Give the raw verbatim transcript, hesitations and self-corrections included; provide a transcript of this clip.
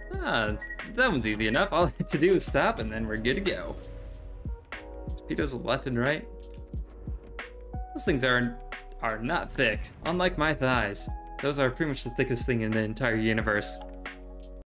Ah, that one's easy enough. All I have to do is stop and then we're good to go. Torpedoes left and right. Those things are are not thick, unlike my thighs. Those are pretty much the thickest thing in the entire universe.